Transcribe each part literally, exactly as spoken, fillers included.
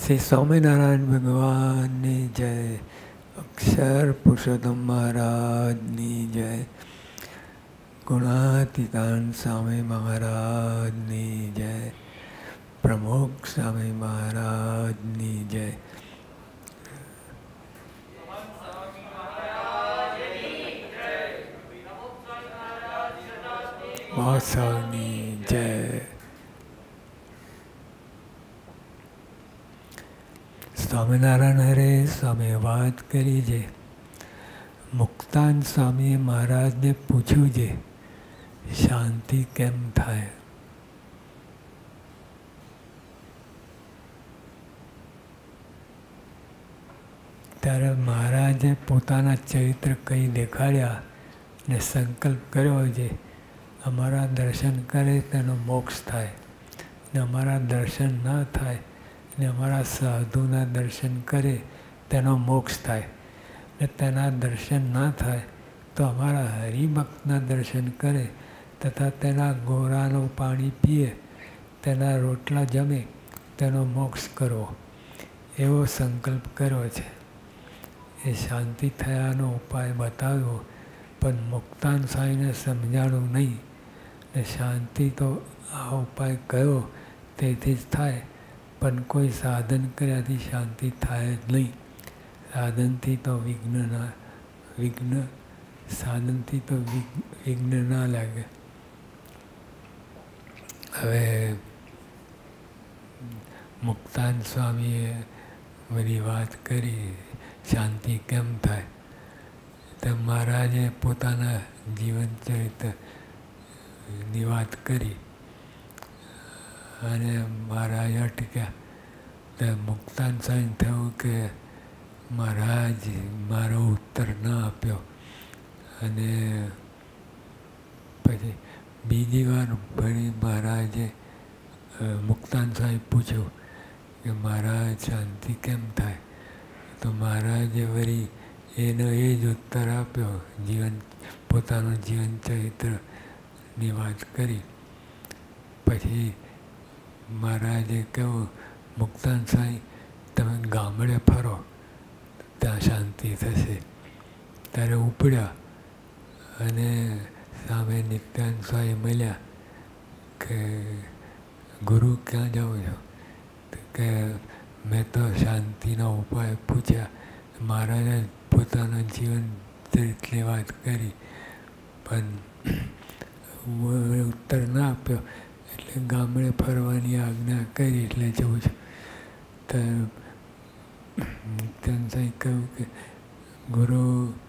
श्री स्वामीनारायण भगवान की जय, अक्षर पुरुषोत्तम महाराज की जय, गुणातीतान स्वामी महाराज की जय, प्रमुख स्वामी महाराज की जय। महोत्सवनी जय। સ્વામિનારાયણ હરે સ્વામી વાત કરી છે, મુક્તાન સ્વામી મહારાજને પૂછ્યું છે શાંતિ કેમ થાય? ત્યારે મહારાજે પોતાના ચરિત્ર કઈ દેખાડ્યા ને સંકલ્પ કર્યો છે અમારા દર્શન કરે તેનો મોક્ષ થાય, ને અમારા દર્શન ના થાય ને અમારા સાધુના દર્શન કરે તેનો મોક્ષ થાય, ને તેના દર્શન ના થાય તો અમારા હરિભક્તના દર્શન કરે તથા તેના ગોરાનું પાણી પીએ, તેના રોટલા જમે તેનો મોક્ષ કરવો, એવો સંકલ્પ કર્યો છે. એ શાંતિ થયાનો ઉપાય બતાવ્યો, પણ મુક્તાન સ્વામીને સમજાણું નહીં. ને શાંતિ તો આ ઉપાય કયો તેથી જ થાય, પણ કોઈ સાધન કર્યાથી શાંતિ થાય જ નહીં. સાધનથી તો વિઘ્ન ના વિઘ્ન સાધનથી તો વિઘ્ન ના લાગે. હવે મુક્તાન સ્વામીએ બધી વાત કરી શાંતિ કેમ થાય, તો મહારાજે પોતાના જીવન ચરિત્રની વાત કરી અને મહારાજ અટક્યા. તો મુક્તાન સ્વામી થયું કે મહારાજ મારો ઉત્તર ન આપ્યો, અને પછી બીજી વાર ફરી મહારાજે મુક્તાન સ્વામી પૂછ્યું કે મહારાજ શાંતિ કેમ થાય? તો મહારાજે વળી એનો એ જ ઉત્તર આપ્યો, જીવન પોતાનું જીવન ચરિત્રની વાત કરી. પછી મહારાજે કહ્યું મુક્તાન સ્વામી તમે ગામડે ફરો ત્યાં શાંતિ થશે. ત્યારે ઉપડ્યા અને સામે નિત્યાનંદ સ્વામી મળ્યા કે ગુરુ ક્યાં જાઓ છો? કે મેં તો શાંતિનો ઉપાય પૂછ્યા. મહારાજે પોતાના જીવન ચરિત્રની વાત કરી, પણ ઉત્તર ના આપ્યો એટલે ગામડે ફરવાની આજ્ઞા કરી એટલે જવું છું. તો નિત્યાનંદ સ્વામી કહ્યું કે ગુરુ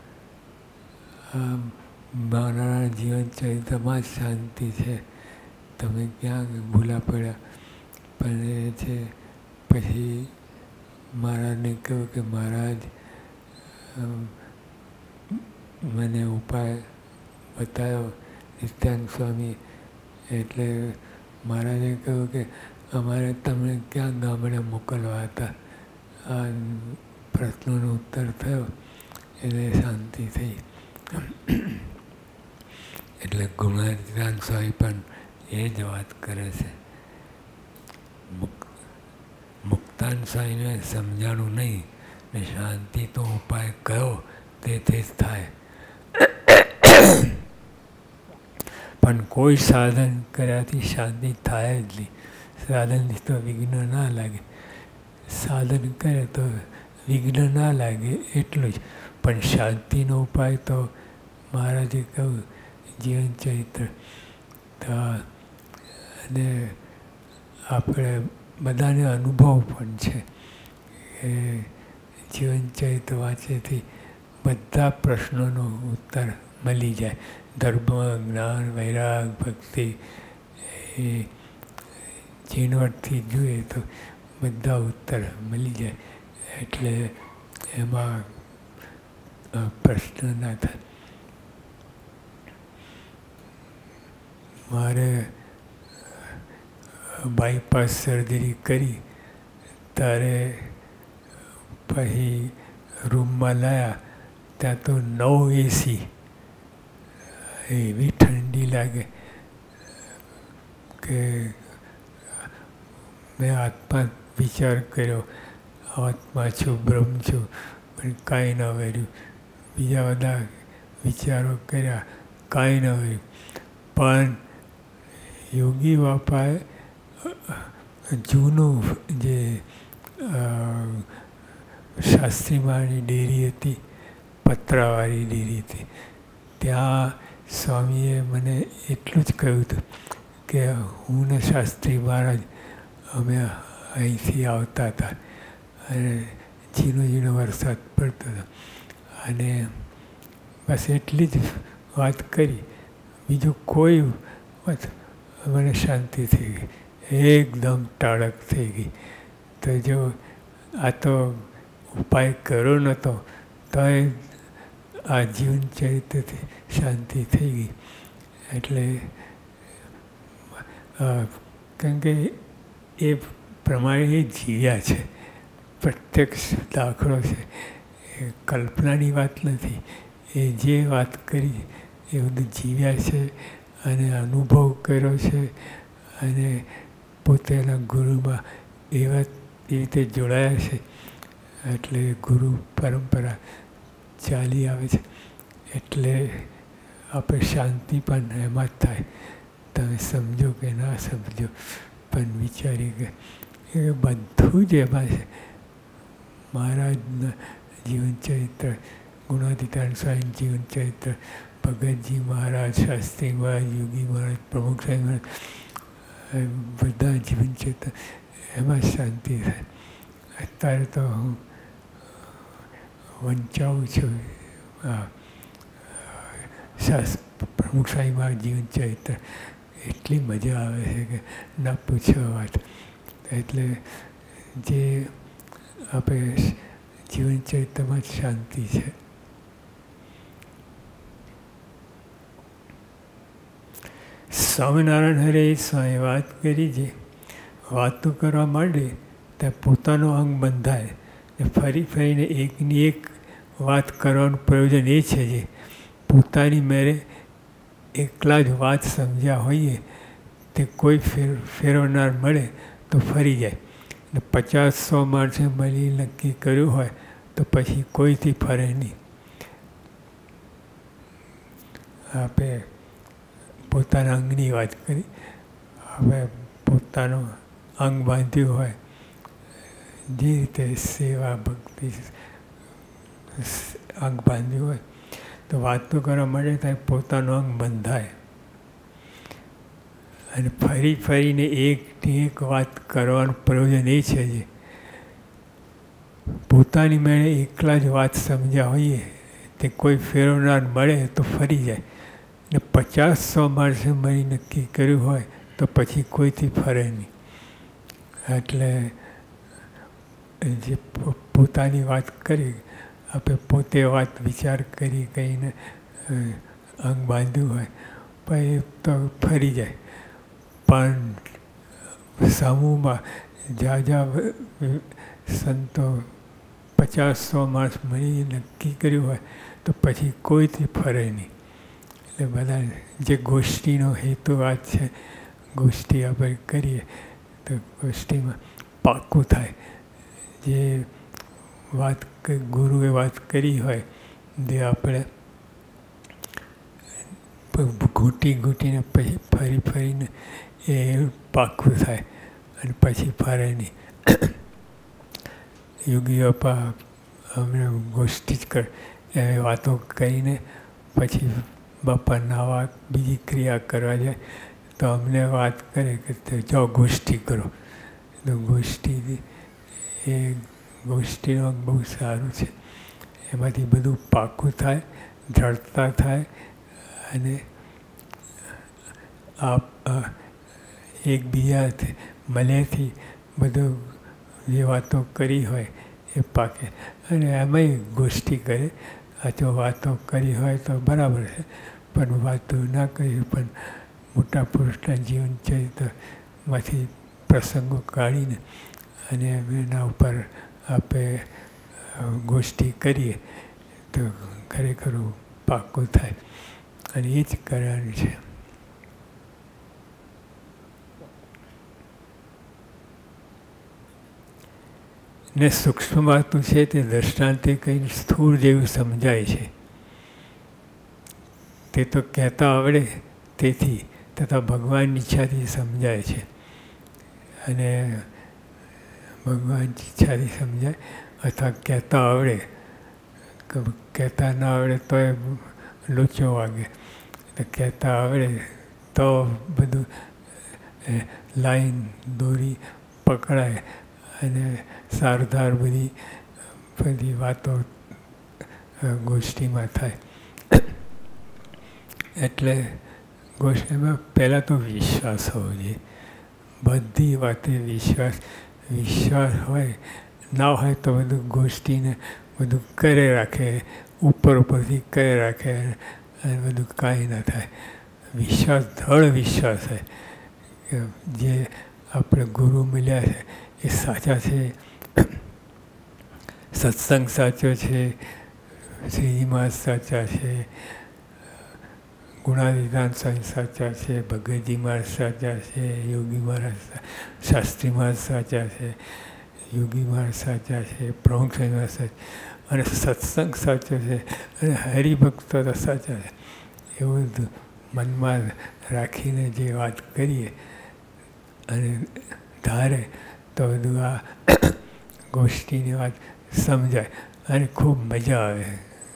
આ મારા જીવન ચરિત્રમાં જ શાંતિ છે, તમે ક્યાં ભૂલા પડ્યા? પણ એ છે પછી મહારાજને કહ્યું કે મહારાજ મને ઉપાય બતાવ્યો નિત્યાનંદ સ્વામી. એટલે મહારાજે કહ્યું કે અમારે તમને ક્યાં ગામડે મોકલવા હતા? આ પ્રશ્નોનો ઉત્તર થયો એટલે શાંતિ થઈ. એટલે ગુણાતીતાન સ્વામી પણ એ જ વાત કરે છે. મુક્તાન સ્વામીને સમજાણું નહીં ને શાંતિ તો ઉપાય કયો તેથી જ થાય, પણ કોઈ સાધન કર્યાથી શાંતિ થાય જ નહીં. સાધનથી તો વિઘ્ન ના લાગે, સાધન કરે તો વિઘ્ન ના લાગે એટલું જ. પણ શાંતિનો ઉપાય તો મહારાજે કહ્યું જીવન ચરિત્ર. તો અને આપણે બધાને અનુભવ પણ છે કે જીવન ચરિત્ર વાંચેથી બધા પ્રશ્નોનો ઉત્તર મળી જાય. ધર્મ, જ્ઞાન, વૈરાગ, ભક્તિ એ ઝીણવટથી જોઈએ તો બધા ઉત્તર મળી જાય, એટલે એમાં પ્રશ્ન ના થાય. મારે બાયપાસ સર્જરી કરી ત્યારે પછી રૂમમાં લાયા ત્યાં તો નવ એસી, એવી ઠંડી લાગે કે મેં હાથમાં વિચાર કર્યો, આત્મા છું, બ્રહ્મ છું, પણ કાંઈ ન વર્યું. બીજા બધા વિચારો કર્યા, કાંઈ ન વર્યું. પણ યોગી બાપાએ જૂનું જે શાસ્ત્રીમાની ડેરી હતી, પતરાવાળી ડેરી હતી, ત્યાં સ્વામીએ મને એટલું જ કહ્યું હતું કે હું ને શાસ્ત્રી મહારાજ અમે અહીંથી આવતા હતા અને ઝીણો ઝીણો વરસાદ પડતો હતો અને બસ એટલી જ વાત કરી. બીજું કોઈ વાત મને શાંતિ થઈ ગઈ, એકદમ ટાળક થઈ ગઈ. તો જો આ તો ઉપાય કર્યો નહોતો તોય આ જીવન ચરિત્રથી શાંતિ થઈ ગઈ. એટલે કારણ કે એ પ્રમાણે એ જીવ્યા છે, પ્રત્યક્ષ દાખલો છે, એ કલ્પનાની વાત નથી. એ જે વાત કરી એ બધું જીવ્યા છે અને અનુભવ કર્યો છે અને પોતાના ગુરુમાં એવા એ રીતે જોડાયા છે. એટલે ગુરુ પરંપરા ચાલી આવે છે. એટલે આપણે શાંતિ પણ એમાં જ થાય. તમે સમજો કે ના સમજો, પણ વિચારી કે એ બધું જ એમાં છે. મહારાજના જીવનચરિત્ર, ગુણાતીતાનંદ સ્વામી જીવનચરિત્ર, ભગતજી મહારાજ, શાસ્ત્રી મહારાજ, યોગી મહારાજ, પ્રમુખ સ્વામી મહારાજ, બધા જીવનચરિત્ર એમાં શાંતિ થાય. અત્યારે તો હું વંચાવું છું આ શાસ્ત્ર પ્રમુખ સ્વામી મહારાજ જીવનચરિત્ર. એટલી મજા આવે છે કે ના પૂછો વાત. એટલે જે આપણે જીવનચરિત્રમાં જ શાંતિ છે. સ્વામિનારાયણ હરે સ્વામી વાત કરી છે, વાતો કરવા માંડે ત્યાં પોતાનો અંગ બંધાય ને ફરી ફરીને એકની એક વાત કરવાનું પ્રયોજન એ છે જે પોતાની મેરે એકલા જ વાત સમજ્યા હોઈએ તે કોઈ ફેર ફેરવનાર મળે તો ફરી જાય ને પચાસ સો માણસે મળી નક્કી કર્યું હોય તો પછી કોઈથી ફરે નહીં. આપણે પોતાના અંગની વાત કરી. હવે પોતાનું અંગ બાંધ્યું હોય, જે રીતે સેવા ભક્તિ અંગ બાંધ્યું હોય તો વાતો કરવા માટે ત્યાં પોતાનું અંગ બંધાય અને ફરી ફરીને એકની એક વાત કરવાનું પ્રયોજન એ છે જે પોતાની મેળે એકલા જ વાત સમજ્યા હોઈએ તે કોઈ ફેરવનાર મળે તો ફરી જાય ને પચાસ સો માણસે મળી નક્કી કર્યું હોય તો પછી કોઈથી ફરે નહીં. એટલે જે પોતાની વાત કરી, આપણે પોતે વાત વિચાર કરી કહીને અંગ બાંધ્યું હોય પછી તો ફરી જાય. પણ સમૂહમાં ઝાઝા સંતો પચાસ સો માણસ મળી નક્કી કર્યું હોય તો પછી કોઈથી ફરે નહીં. એટલે બધા જે ગોષ્ઠીનો હેતુ વાત છે, ગોષ્ઠી આપણે કરીએ તો ગોષ્ઠીમાં પાક્કું થાય. જે વાત ગુરુએ વાત કરી હોય જે આપણે ઘૂંટી ઘૂંટીને પછી ફરી ફરીને એ પાક્કું થાય અને પછી ફરે નહીં. યોગી બાપા અમને ગોષ્ઠી જ કર એવી વાતો કરીને પછી બાપા નાવા બીજી ક્રિયા કરવા જાય તો અમને વાત કરે કે જાઓ ગોષ્ઠી કરો. તો ગોષ્ઠી એ ગોષ્ઠીનો બહુ સારું છે. એમાંથી બધું પાકું થાય, દ્રઢતા થાય અને આપ એકબીજાથી મળેથી બધું જે વાતો કરી હોય એ પાકે. અને એમાંય ગોષ્ઠી કરે. આ તો વાતો કરી હોય તો બરાબર છે, પણ વાતો ના કરી પણ મોટા પુરુષના જીવન ચરિત્રમાંથી પ્રસંગો કાઢીને અને એના ઉપર આપણે ગોષ્ઠી કરીએ તો ખરેખર પાક્કું થાય અને એ જ કરવાનું છે. ને સૂક્ષ્મ વાતો છે તે દૃષ્ટાંતે કંઈ સ્થૂળ જેવું સમજાય છે. તે તો કહેતા આવડે તેથી તથા ભગવાનની ઈચ્છાથી સમજાય છે. અને ભગવાનની ઈચ્છાથી સમજાય અથવા કહેતા આવડે, કહેતા ના આવડે તો એ લોચો વાગે, કહેતા આવડે તો બધું લાઈન દોરી પકડાય અને સારધાર બધી બધી વાતો ગોષ્ઠીમાં થાય. એટલે ગોષ્ઠીમાં પહેલાં તો વિશ્વાસ હોવો જોઈએ. બધી વાતે વિશ્વાસ વિશ્વાસ હોય, ના હોય તો બધું ગોષ્ઠીને બધું કરે રાખે, ઉપર ઉપરથી કરે રાખે અને બધું કાંઈ ના થાય. વિશ્વાસ દૃઢ વિશ્વાસ છે કે જે આપણે ગુરુ મળ્યા છે એ સાચા છે, સત્સંગ સાચો છે, શ્રીજી મહારાજ સાચા છે, ગુણાધિદાન સ્વામી સાચા છે, ભગતજી મહારાજ સાચા છે, યોગી મહારાજ શાસ્ત્રી મહારાજ સાચા છે, યોગી મહારાજ સાચા છે, પ્રમુખ સ્વામી મહારાજ સાચા, અને સત્સંગ સાચો છે, અને હરિભક્તો તો સાચા છે. એવું બધું મનમાં રાખીને જે વાત કરીએ અને ધારે તો બધું આ ગોષ્ઠીની વાત સમજાય અને ખૂબ મજા આવે.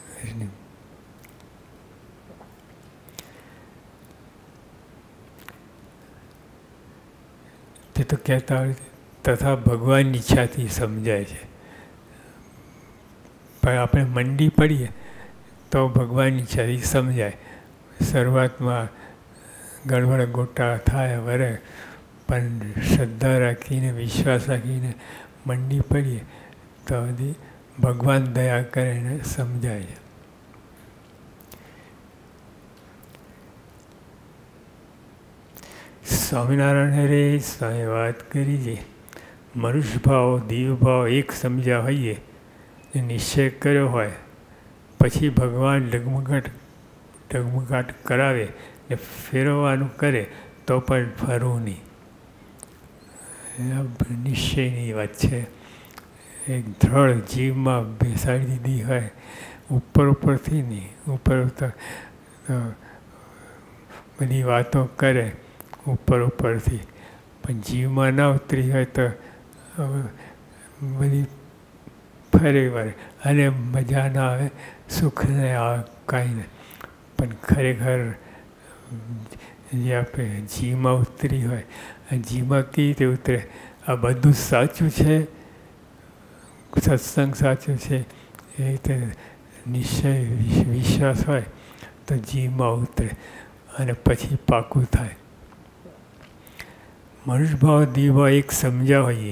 તે તો કહેતા હોય તથા ભગવાનની ઈચ્છાથી સમજાય છે. પણ આપણે મંડી પડીએ તો ભગવાનની ઈચ્છાથી સમજાય. શરૂઆતમાં ગડબડ ગોટા થાય વરે, પણ શ્રદ્ધા રાખીને વિશ્વાસ રાખીને મંડી પડીએ તો બધી ભગવાન દયા કરીને સમજાય છે. સ્વામિનારાયણ હરે સ્વામી વાત કરી છે, મનુષ્ય ભાવ દિવ્ય ભાવ એક સમજ્યા હોઈએ ને નિશ્ચય કર્યો હોય પછી ભગવાન ડગમગાટ ડગમગાટ કરાવે ને ફેરવવાનું કરે તો પણ ફરવું નહીં. નિશ્ચયની વાત છે. એક દ્રઢ જીવમાં બેસાડી દીધી હોય, ઉપર ઉપરથી નહીં, ઉપર ઉપર બધી વાતો કરે ઉપર ઉપરથી, પણ જીવમાં ના ઉતરી હોય તો બધી ફરે વળે અને મજા ના આવે, સુખ ને આવે, કાંઈ નહીં. પણ ખરેખર જે આપણે જીવમાં ઉતરી હોય, અને જીવમાં કેવી રીતે ઉતરે? આ બધું સાચું છે, સત્સંગ સાચું છે, એ રીતે નિશ્ચય વિશ્વાસ હોય તો જીવમાં ઉતરે અને પછી પાકું થાય. મનુષ્યભાવ દિવ્યભાવ એક સમજ્યા હોઈએ,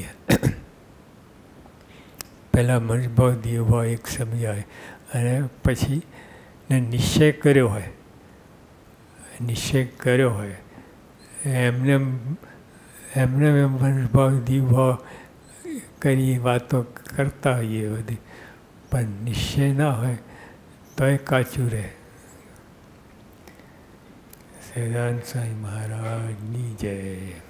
પહેલાં મનુષ્યભાવ દિવ્યભાવ એક સમજ્યા હોય અને પછી ને નિશ્ચય કર્યો હોય, નિશ્ચય કર્યો હોય એમને એમને મનુષ્યભાવ દિવ્યભાવ કરી વાતો કરતા હોઈએ બધી, પણ નિશ્ચય ના હોય તો એ કાચું રહે. સહજાનંદ સ્વામી મહારાજની જય.